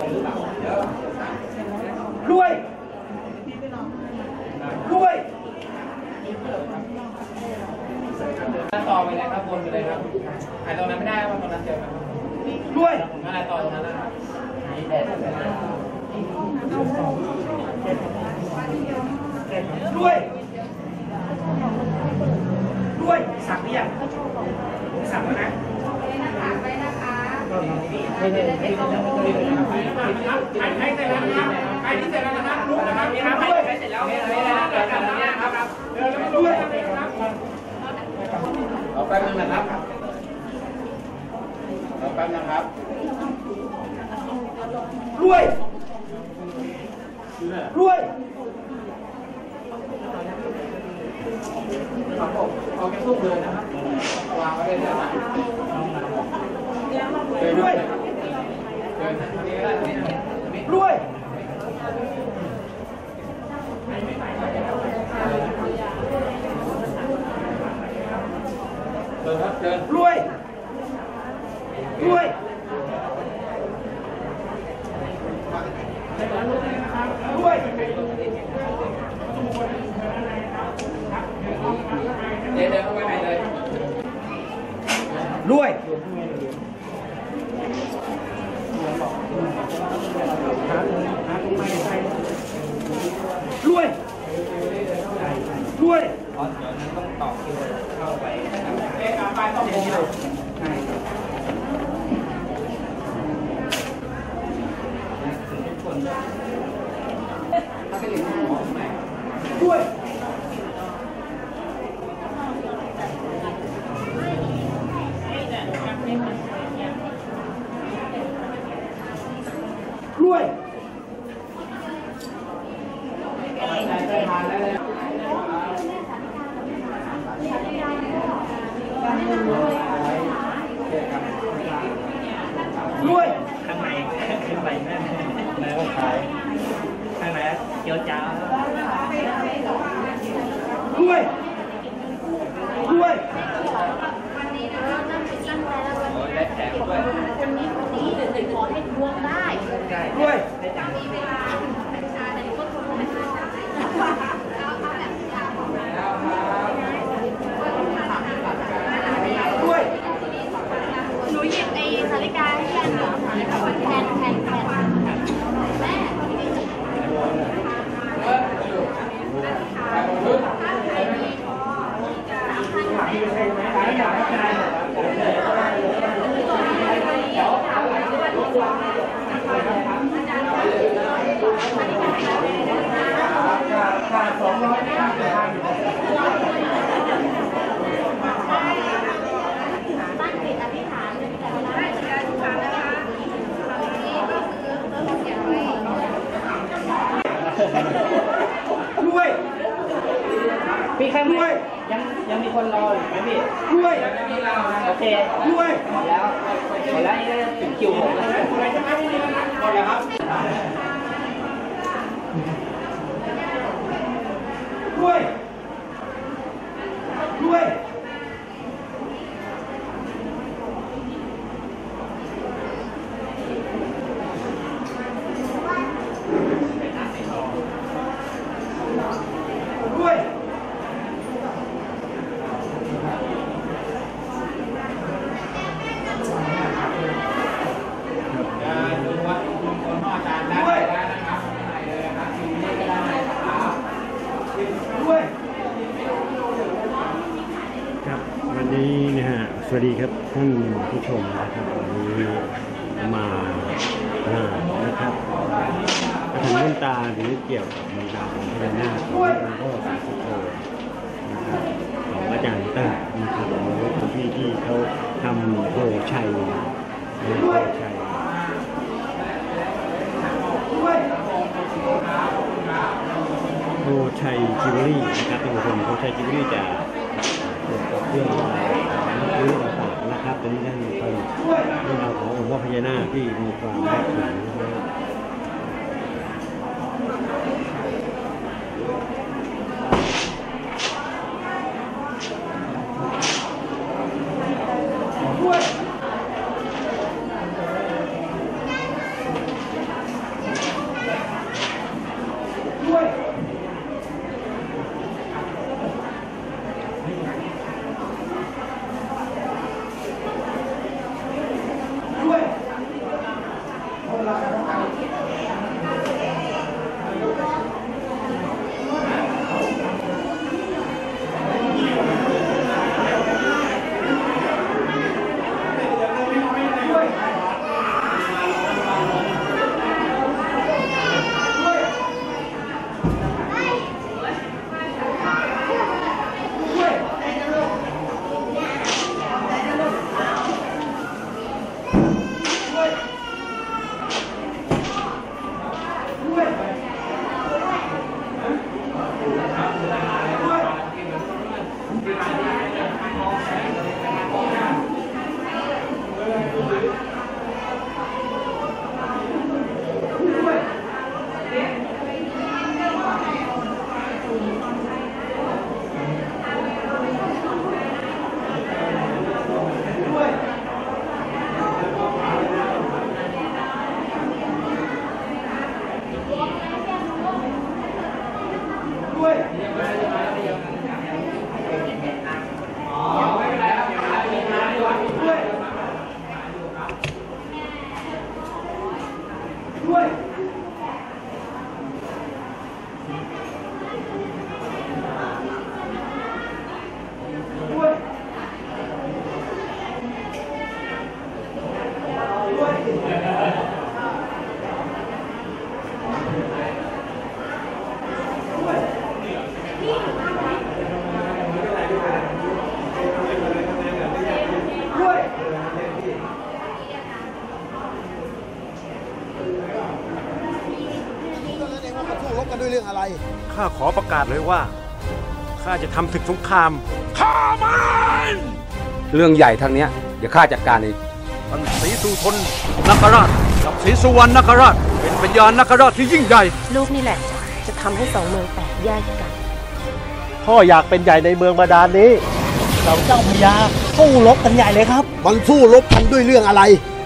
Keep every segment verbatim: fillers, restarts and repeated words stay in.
รวยรวยต่อไปเลยครับวนไปเลยครับถ่ายตรงนั้นไม่ได้ว่าตรงนั้นเจอครับรวยอะไรต่อตรงนั้นนะครับรวยรวยสั่งหรือยังสั่งแล้วนะไม่ไม่ไม่ให้เสร็จแล้วนะครับใครที่เสร็จแล้วนะครับลุกนะครับมีครับใครเสร็จแล้วไม่ไม่ได้ครับการนี้นะครับเดินแล้วก็ลุกนะครับรอแป๊บนึงนะครับรอแป๊บนึงครับรวยรวยเอาแค่ตู้เดินนะครับวางไว้เลยนะครับรวยรวยเดินครับเดินรวยรวยรวยเดินเดินเข้าไปไหนเลยรวยรวยรวยอ๋อเดี๋ยวนั้นต้องต่อคิวเข้าไปเอ๊ะไปต้องโมงใช่ด้วยด้วยด้วยข้างในข้างในแม่ไหนว่าขายข้างในเกี๊ยวจ้าด้วยด้วยวันนี้นะคะนั่งไปตั้งใจแล้ววันนี้ได้แถมด้วยคนนี้คนนี้เดี๋ยวขอให้ทวงได้ด้วยมีเวลาประชาชนก็ทวงนะคะแล้วเอาแบบยาของเราด้วยหนูหยิบไอ้สาลิกาให้แทนหนูแทนแทนแทนแม่ขาดสองร้อยนะครับตั้งจิตอธิษฐานเลยแต่ละได้จิตอธิษฐานนะคะนี้ก็คือเริ่มเขียนไว้รวยพี่ข้างด้วยยังยังมีคนรออยู่ไหมพี่รวยโอเครวยหมดแล้วหมดแล้วนี่ถึงคิวผมแล้วหมดแล้วครับรวยรวยรวยครับวันนี้นะฮะสวัสดีครับท่านผู้ชมนะครับวันนี้มาหานะครับกระถางต้นตาหรือเกี่ยวกับมนต์ดำของพญานาคของหลวงพ่อศรีสุโธนะครับของอาจารย์เติ้ลนะครับหรือว่าพี่ที่เขาทำโพชัยโพชัยโพชัยจิวเวลรี่นะครับท่านผู้ชมโพชัยจิวเวลรี่จะเครื่องรื้อต่างๆนะครับตอนนี้ท่านเป็นเรื่องราวขององค์พระพญานาคที่มีความแปลกใหม่ข้าขอประกาศเลยว่าข้าจะทำศึกสงครามข้ามันเรื่องใหญ่ทางเนี้ยเดี๋ยวข้าจัดการเองท่านศรีสุทนนคราชกับศรีสุวรรณนคราชเป็นปัญญานคราชที่ยิ่งใหญ่ลูกนี่แหละจะทำให้สองเมืองแตกแยกกันพ่ออยากเป็นใหญ่ในเมืองบาดาลนี้เราเจ้าพญาสู้รบกันใหญ่เลยครับมันสู้รบกันด้วยเรื่องอะไร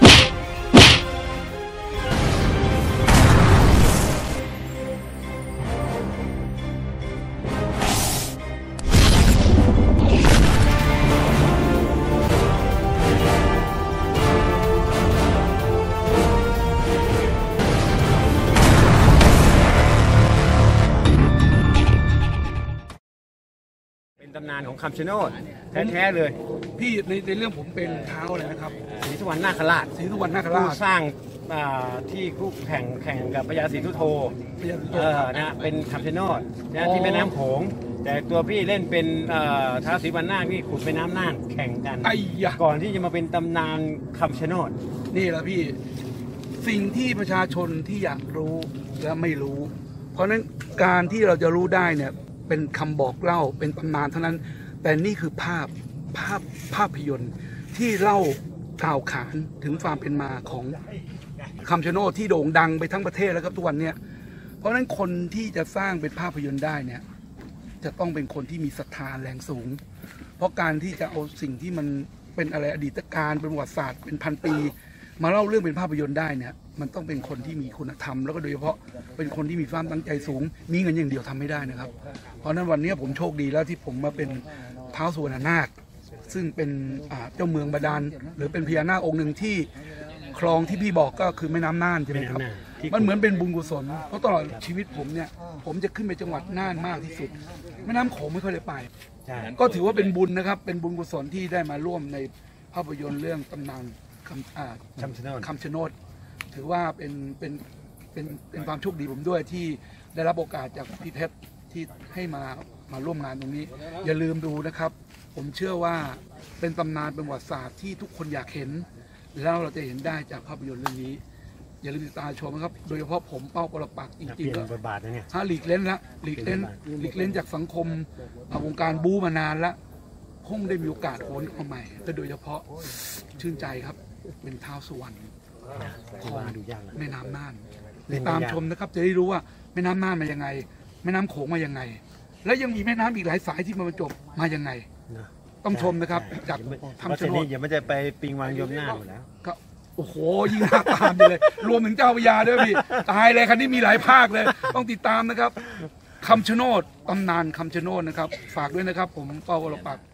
เป็นตำนานของคำชะโนดแท้ๆเลยพี่ในในเรื่องผมเป็นเท้าเลยนะครับศรีสุวรรณนาคราชศรีสุวรรณนาคผู้ราชสร้างอ่าที่คู่แข่งแข่งกับพญาศรีสุโธพญาศรีสุโธเออนะเป็นคำชะโนดนะอ๋อที่แม่น้ำโขงแต่ตัวพี่เล่นเป็นเอ่อท้าวศรีวรรณนาคนี่ขุดแม่น้ำน่านแข่งกันไอ้ยะก่อนที่จะมาเป็นตำนานคำชะโนดนี่แหละพี่สิ่งที่ประชาชนที่อยากรู้และไม่รู้ เพราะฉะนั้นการที่เราจะรู้ได้เนี่ยเป็นคำบอกเล่าเป็นตำนานเท่านั้น แต่นี่คือภาพภาพภาพยนตร์ที่เล่ากล่าวขานถึงความเป็นมาของคำชะโนดที่โด่งดังไปทั้งประเทศแล้วครับทุกวันเนี่ยเพราะฉะนั้นคนที่จะสร้างเป็นภาพยนตร์ได้เนี่ยจะต้องเป็นคนที่มีศรัทธาแรงสูง เพราะการที่จะเอาสิ่งที่มันเป็นอะไรอดีตการเป็นประวัติศาสตร์เป็นพันปี มาเล่าเรื่องเป็นภาพยนตร์ได้เนี่ยมันต้องเป็นคนที่มีคุณธรรมแล้วก็โดยเฉพาะเป็นคนที่มีความตั้งใจสูง มีเงินอย่างเดียวทำไม่ได้นะครับ เพราะฉะนั้นวันนี้ผมโชคดีแล้วที่ผมมาเป็นท้าวสุวรรณนาคซึ่งเป็นอ่าเจ้าเมืองบาดาลหรือเป็นพญานาคองค์หนึ่งที่คลองที่พี่บอกก็คือแม่น้ำน่านใช่ไหมครับแม่น้ำน่านที่มันเหมือนเป็นบุญกุศลเพราะตลอดชีวิตผมเนี่ยผมจะขึ้นไปจังหวัดน่านมากที่สุดแม่น้ำโขงไม่ค่อยได้ไปใช่ก็ถือว่าเป็นบุญนะครับ เป็นบุญกุศลที่ได้มาร่วมในภาพยนตร์เรื่องตำนานคำอ่าคำชะโนดคำชะโนด ถือว่าเป็นเป็นเป็นเป็นความโชคดีผมด้วยที่ได้รับโอกาสจากพี่เพชรที่ให้มามาร่วมงานตรงนี้ อย่าลืมดูนะครับ ผมเชื่อว่าเป็นตำนานเป็นประวัติศาสตร์ที่ทุกคนอยากเห็น แล้วเราจะเห็นได้จากภาพยนตร์เรื่องนี้ อย่าลืมติดตามชมนะครับ โดยเฉพาะผมเป้าปรปักษ์จเปริลี่งยๆนก็บทบาทนะเนี่ยถ้าหลีกเล่นละหลีกเล่นหลีกเล่นจากสังคมอ่าวงการบู๊มานานละคงได้มีโอกาสโอนเข้ามาใหม่แต่โดยเฉพาะชื่นใจครับเป็นท้าวสุวรรณของดูยากนะแม่น้ำน่านเล่ติดนได้ตามยากชมนะครับ จะได้รู้ว่าแม่น้ำน่านมายังไง แม่น้ำโขงมายังไง และยังมีแม่น้ำอีกหลายสายที่มาบรรจบมายังไงนะต้องชมนะครับจากเพราะทำทีชะโนนี้ดอย่าไม่จะไปปิงวังยมหน้าหมดแล้วก็โอ้โหยิ่งน่าตามไปเลย รวมถึงเจ้าพระยาด้วยพี่ตายเลยคันนี้มีหลายภาคเลย ต้องติดตามนะครับคำชะโนดตำนานคำชะโนดนะครับ ฝากด้วยนะครับ ผมเป้าวรปักษ์